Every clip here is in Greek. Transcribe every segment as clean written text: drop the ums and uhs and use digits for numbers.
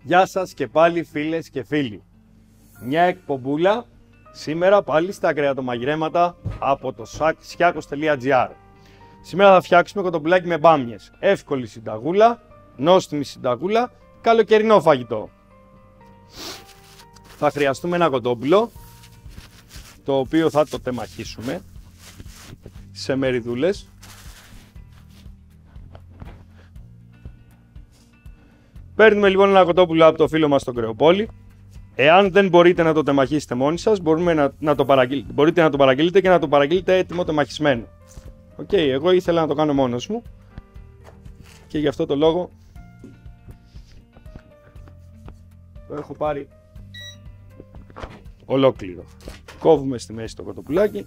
Γεια σας και πάλι φίλες και φίλοι. Μια εκπομπούλα σήμερα πάλι στα κρεατομαγειρέματα από το Siakos.gr. Σήμερα θα φτιάξουμε κοτοπουλάκι με μπάμιες. Εύκολη συνταγούλα, νόστιμη συνταγούλα, καλοκαιρινό φαγητό. Θα χρειαστούμε ένα κοτόπουλο, το οποίο θα το τεμαχίσουμε σε μεριδούλες. Παίρνουμε λοιπόν ένα κοτόπουλο από το φίλο μας στον Κρεοπόλη. Εάν δεν μπορείτε να το τεμαχίσετε μόνοι σας, μπορείτε να το παραγγείλετε και να το παραγγείλετε έτοιμο τεμαχισμένο. Εγώ ήθελα να το κάνω μόνος μου και γι' αυτό το λόγο το έχω πάρει ολόκληρο. Κόβουμε στη μέση το κοτοπουλάκι.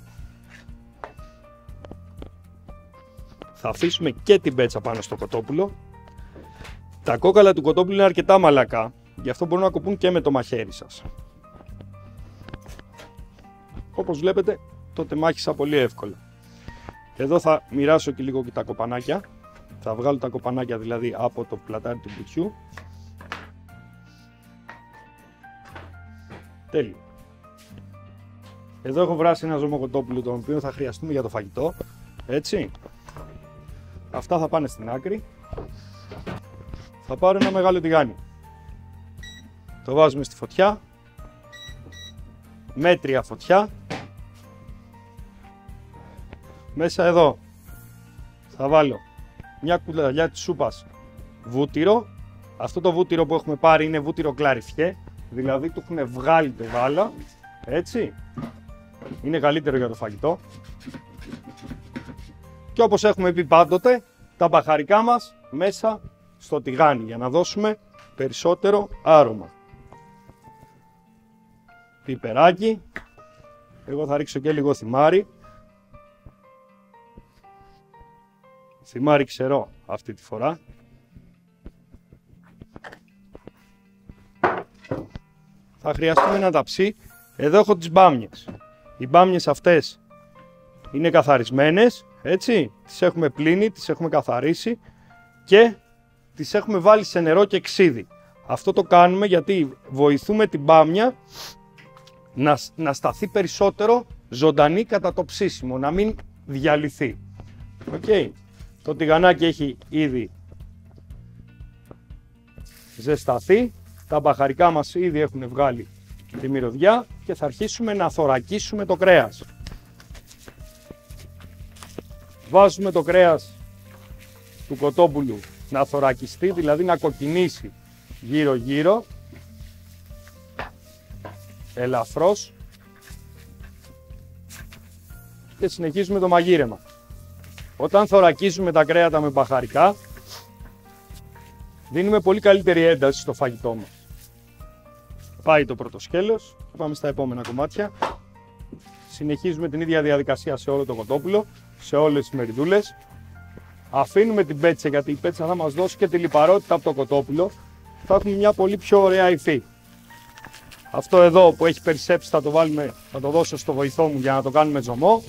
Θα αφήσουμε και την πέτσα πάνω στο κοτόπουλο. Τα κόκαλα του κοτόπουλου είναι αρκετά μαλακά, γι' αυτό μπορούν να κοπούν και με το μαχαίρι σας. Όπως βλέπετε, το τεμάχισα πολύ εύκολα. Εδώ θα μοιράσω και λίγο και τα κοπανάκια. Θα βγάλω τα κοπανάκια δηλαδή από το πλατάρι του μπουτιού. Τέλειο. Εδώ έχω βράσει ένα ζωμό κοτόπουλο, το οποίο θα χρειαστούμε για το φαγητό. Έτσι. Αυτά θα πάνε στην άκρη. Θα πάρω ένα μεγάλο τηγάνι. Το βάζουμε στη φωτιά. Μέτρια φωτιά. Μέσα εδώ θα βάλω μια κουταλιά της σούπας βούτυρο. Αυτό το βούτυρο που έχουμε πάρει είναι βούτυρο κλαριφιέ, δηλαδή του έχουν βγάλει το γάλα, έτσι. Είναι καλύτερο για το φαγητό. Και όπως έχουμε πει πάντοτε, τα μπαχαρικά μας μέσα στο τηγάνι για να δώσουμε περισσότερο άρωμα. Πιπεράκι. Εγώ θα ρίξω και λίγο θυμάρι. Θυμάρι ξερό αυτή τη φορά. Θα χρειαστούμε ένα ταψί. Εδώ έχω τις μπάμιες. Οι μπάμιες αυτές είναι καθαρισμένες, έτσι. Τις έχουμε πλύνει, τις έχουμε καθαρίσει και τις έχουμε βάλει σε νερό και ξύδι. Αυτό το κάνουμε γιατί βοηθούμε την μπάμια να σταθεί περισσότερο ζωντανή κατά το ψήσιμο, να μην διαλυθεί. Το τηγανάκι έχει ήδη ζεσταθεί, τα μπαχαρικά μας ήδη έχουν βγάλει τη μυρωδιά και θα αρχίσουμε να θωρακίσουμε το κρέας. Βάζουμε το κρέας του κοτόπουλου να θωρακιστεί, δηλαδή να κοκκινήσει γύρω γύρω, ελαφρώς, και συνεχίζουμε το μαγείρεμα. Όταν θωρακίζουμε τα κρέατα με μπαχαρικά, δίνουμε πολύ καλύτερη ένταση στο φαγητό μας. Πάει το πρώτο σκέλος και πάμε στα επόμενα κομμάτια. Συνεχίζουμε την ίδια διαδικασία σε όλο το κοτόπουλο, σε όλες τις μεριδούλες. Αφήνουμε την πέτσα, γιατί η πέτσα θα μας δώσει και τη λιπαρότητα από το κοτόπουλο. Θα έχουμε μια πολύ πιο ωραία υφή. Αυτό εδώ που έχει περισσέψει θα το δώσω στο βοηθό μου για να το κάνουμε ζωμό.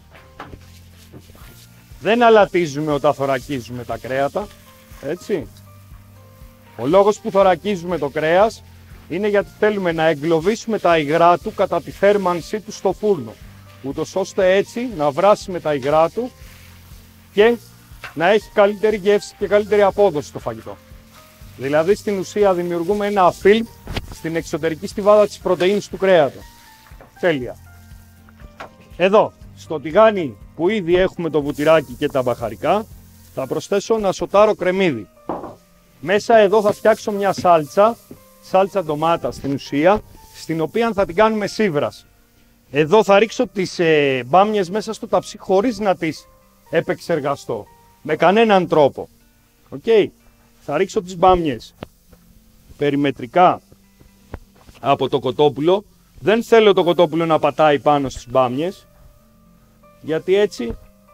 Δεν αλατίζουμε όταν θωρακίζουμε τα κρέατα, έτσι. Ο λόγος που θωρακίζουμε το κρέας είναι γιατί θέλουμε να εγκλωβίσουμε τα υγρά του κατά τη θέρμανσή του στο φούρνο, ούτως ώστε έτσι να βράσει με τα υγρά του και να έχει καλύτερη γεύση και καλύτερη απόδοση στο φαγητό. Δηλαδή στην ουσία δημιουργούμε ένα φιλμ στην εξωτερική στιβάδα της πρωτεΐνης του κρέατος. Τέλεια. Εδώ, στο τηγάνι που ήδη έχουμε το βουτυράκι και τα μπαχαρικά, θα προσθέσω ένα σοτάρο κρεμμύδι. Μέσα εδώ θα φτιάξω μια σάλτσα ντομάτα στην ουσία, στην οποία θα την κάνουμε σύβραση. Εδώ θα ρίξω τις μπάμιες μέσα στο ταψί χωρίς να τις επεξεργαστώ, με κανέναν τρόπο. Θα ρίξω τις μπάμιες περιμετρικά από το κοτόπουλο. Δεν θέλω το κοτόπουλο να πατάει πάνω στις μπάμιες, γιατί έτσι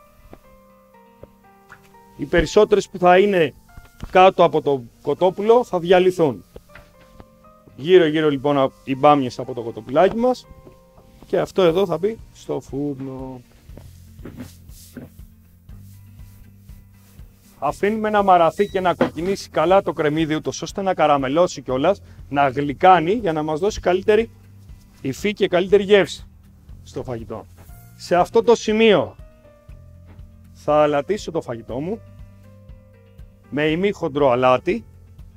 οι περισσότερες που θα είναι κάτω από το κοτόπουλο θα διαλυθούν. Γύρω γύρω λοιπόν οι μπάμιες από το κοτοπουλάκι μας και αυτό εδώ θα μπει στο φούρνο. αφήνουμε να μαραθεί και να κοκκινήσει καλά το κρεμμύδι, ούτως ώστε να καραμελώσει κιόλας, να γλυκάνει για να μας δώσει καλύτερη υφή και καλύτερη γεύση στο φαγητό. Σε αυτό το σημείο θα αλατίσω το φαγητό μου με ημίχοντρο αλάτι.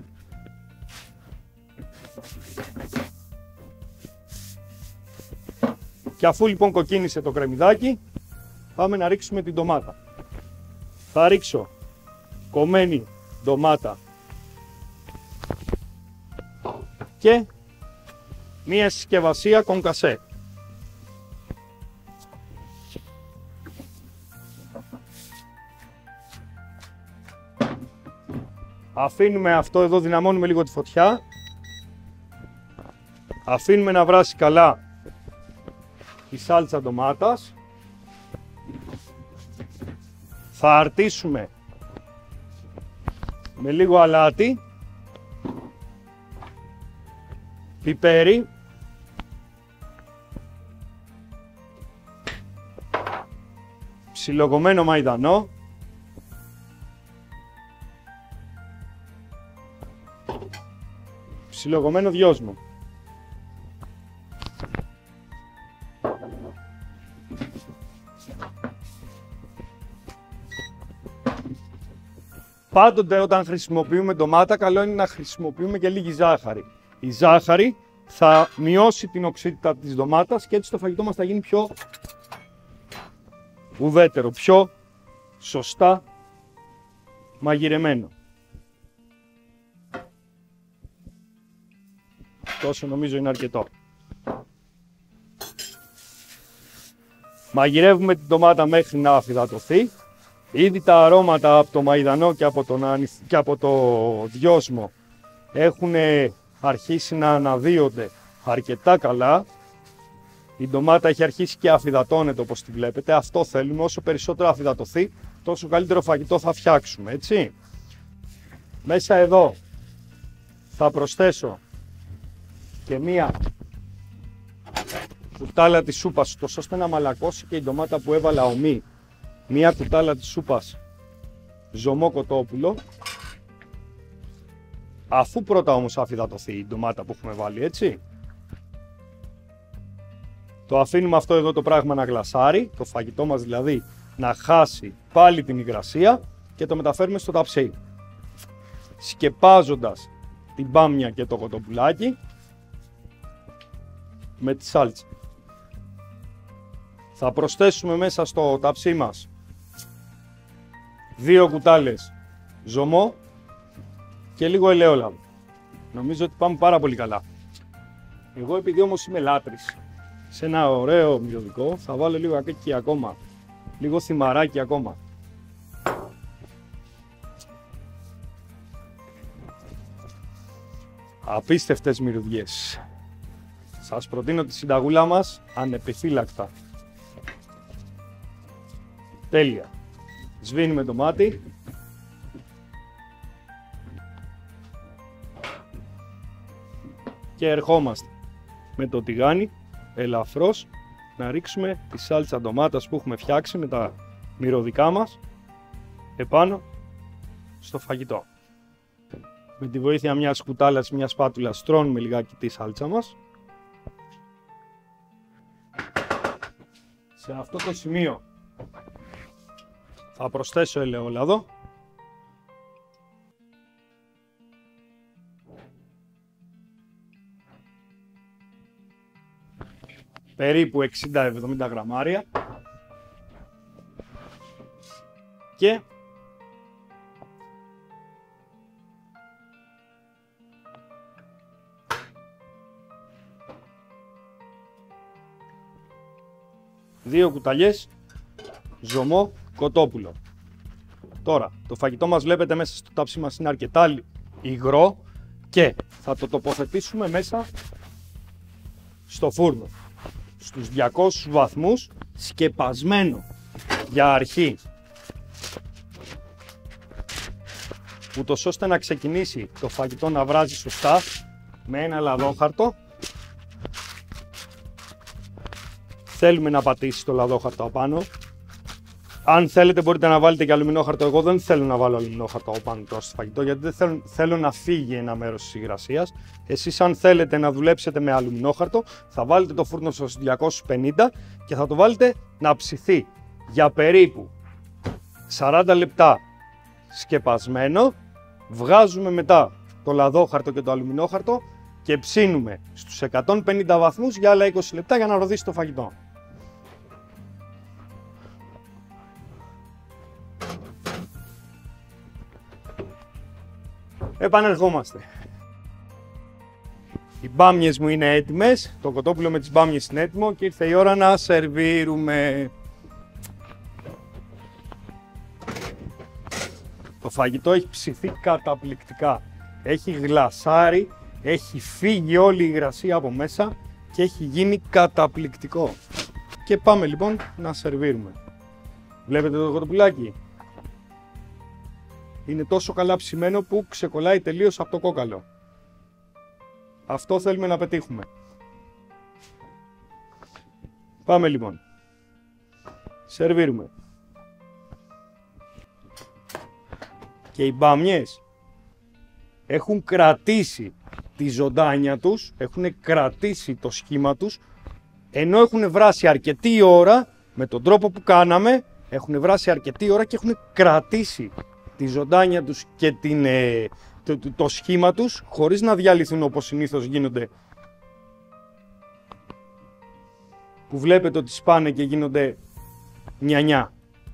Και αφού λοιπόν κοκκίνησε το κρεμμυδάκι, πάμε να ρίξουμε την ντομάτα. Θα ρίξω κομμένη ντομάτα και μία συσκευασία κονκασέ. Αφήνουμε αυτό εδώ, δυναμώνουμε λίγο τη φωτιά. Αφήνουμε να βράσει καλά η σάλτσα ντομάτας. Θα αρτίσουμε με λίγο αλάτι, πιπέρι, ψιλοκομμένο μαϊντανό, ψιλοκομμένο δυόσμο. Πάντοτε όταν χρησιμοποιούμε ντομάτα, καλό είναι να χρησιμοποιούμε και λίγη ζάχαρη. Η ζάχαρη θα μειώσει την οξύτητα της ντομάτας και έτσι το φαγητό μας θα γίνει πιο ουδέτερο, πιο σωστά μαγειρεμένο. Τόσο νομίζω είναι αρκετό. Μαγειρεύουμε την ντομάτα μέχρι να αφυδατωθεί. Ήδη τα αρώματα από το μαϊντανό και από το δυόσμο έχουν αρχίσει να αναδύονται αρκετά καλά. Η ντομάτα έχει αρχίσει και αφυδατώνεται, όπως τη βλέπετε. Αυτό θέλουμε. Όσο περισσότερο αφυδατωθεί, τόσο καλύτερο φαγητό θα φτιάξουμε, έτσι. Μέσα εδώ θα προσθέσω και μία κουτάλα της σούπας, τόσο ώστε να μαλακώσει και η ντομάτα που έβαλα ομή. Μία κουτάλα της σούπας ζωμό κοτόπουλο. Αφού πρώτα όμως αφυδατωθεί η ντομάτα που έχουμε βάλει, έτσι. Το αφήνουμε αυτό εδώ το πράγμα να γλασάρει, το φαγητό μας δηλαδή να χάσει πάλι την υγρασία και το μεταφέρουμε στο ταψί. Σκεπάζοντας την μπάμια και το κοτοπουλάκι με τη σάλτσα. Θα προσθέσουμε μέσα στο ταψί μας 2 κουτάλες ζωμό και λίγο ελαιόλαδο. Νομίζω ότι πάμε πάρα πολύ καλά. Εγώ επειδή όμως είμαι λάτρης σε ένα ωραίο μυρωδικό, θα βάλω λίγο ακέκι ακόμα, λίγο θυμαράκι ακόμα. Απίστευτες μυρωδιές. Σας προτείνω τη συνταγούλα μας ανεπιφύλακτα. Τέλεια. Σβήνουμε το μάτι. Και ερχόμαστε με το τηγάνι ελαφρώς να ρίξουμε τη σάλτσα ντομάτας που έχουμε φτιάξει με τα μυρωδικά μας επάνω στο φαγητό. Με τη βοήθεια μιας κουτάλας, μιας σπάτουλας στρώνουμε λιγάκι τη σάλτσα μας. Σε αυτό το σημείο θα προσθέσω ελαιόλαδο. Περίπου 60-70 γραμμάρια. Και δύο κουταλιές ζωμό κοτόπουλο. Τώρα, το φαγητό μας βλέπετε μέσα στο τάψι μας είναι αρκετά υγρό και θα το τοποθετήσουμε μέσα στο φούρνο στους 200 βαθμούς, σκεπασμένο για αρχή, ούτως ώστε να ξεκινήσει το φαγητό να βράζει σωστά με ένα λαδόχαρτο. Θέλουμε να πατήσει το λαδόχαρτο απάνω, Αν θέλετε μπορείτε να βάλετε και αλουμινόχαρτο. Εγώ δεν θέλω να βάλω αλουμινόχαρτο από πάνω τώρα στο φαγητό, γιατί δεν θέλω να φύγει ένα μέρος της υγρασίας. Εσείς αν θέλετε να δουλέψετε με αλουμινόχαρτο, θα βάλετε το φούρνο στους 250 και θα το βάλετε να ψηθεί για περίπου 40 λεπτά σκεπασμένο. Βγάζουμε μετά το λαδόχαρτο και το αλουμινόχαρτο και ψήνουμε στους 150 βαθμούς για άλλα 20 λεπτά για να ροδίσει το φαγητό. Επανερχόμαστε. Οι μπάμιες μου είναι έτοιμες, το κοτόπουλο με τις μπάμιες είναι έτοιμο και ήρθε η ώρα να σερβίρουμε. Το φαγητό έχει ψηθεί καταπληκτικά. Έχει γλασάρει, έχει φύγει όλη η υγρασία από μέσα και έχει γίνει καταπληκτικό. Και πάμε λοιπόν να σερβίρουμε. Βλέπετε το κοτοπουλάκι. Είναι τόσο καλά ψημένο που ξεκολλάει τελείως από το κόκαλο. Αυτό θέλουμε να πετύχουμε. Πάμε λοιπόν. Σερβίρουμε. Και οι μπάμιες έχουν κρατήσει τη ζωντάνια τους, έχουν κρατήσει το σχήμα τους, ενώ έχουν βράσει αρκετή ώρα, με τον τρόπο που κάναμε, έχουν βράσει αρκετή ώρα και έχουν κρατήσει τη ζωντάνια τους και το σχήμα τους, χωρίς να διαλυθούν όπως συνήθως γίνονται, που βλέπετε ότι σπάνε και γίνονται νιανιά.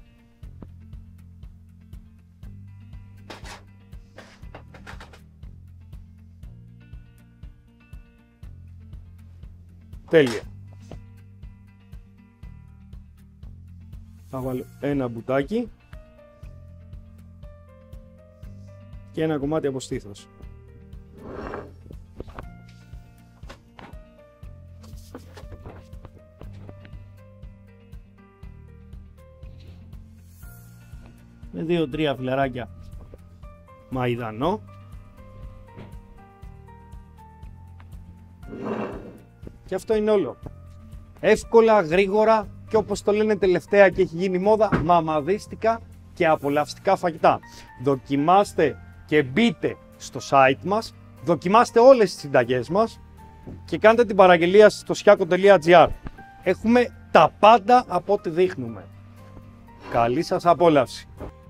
Τέλεια. Θα βάλω ένα μπουτάκι και ένα κομμάτι από στήθος. Με 2-3 φιλαράκια μαϊδανό. Και αυτό είναι όλο. Εύκολα, γρήγορα και όπως το λένε τελευταία και έχει γίνει μόδα, μαμαδίστικα και απολαυστικά φαγητά. Δοκιμάστε και μπείτε στο site μας, δοκιμάστε όλες τις συνταγές μας και κάντε την παραγγελία στο skiako.gr. Έχουμε τα πάντα από ό,τι δείχνουμε. Καλή σας απόλαυση!